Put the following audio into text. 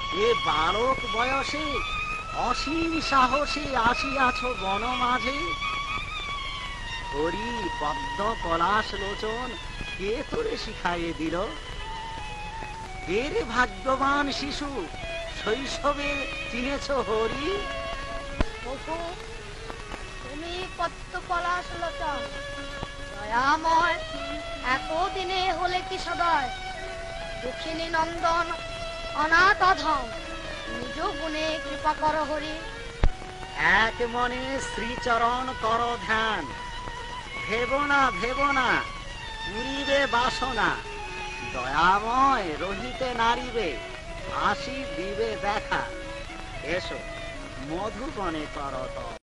এ বালক বয়সে অসীম সাহসে আসিয়াছ বন মাঝে। হরি পদ্ম পলাশ লোচন কে তোরে শিখাইয়ে দিল? এর ভাগ্যবান শিশু শৈশবে চিনেছ হরি? ওগো, তুমি পদ্ম পলাশ লোচন দয়াময়, এতদিনে হলে কি সদয়? দুঃখিনী নন্দন অনাথ অধম, নিজ গুণে কৃপা কর হরি। এক মনে শ্রীচরণ কর ধ্যান, ভেব না পুরিবে বাসনা। দয়াময় রহিতে নারিবে, হাসি দিবে দেখা। এসো মধুবনে করত।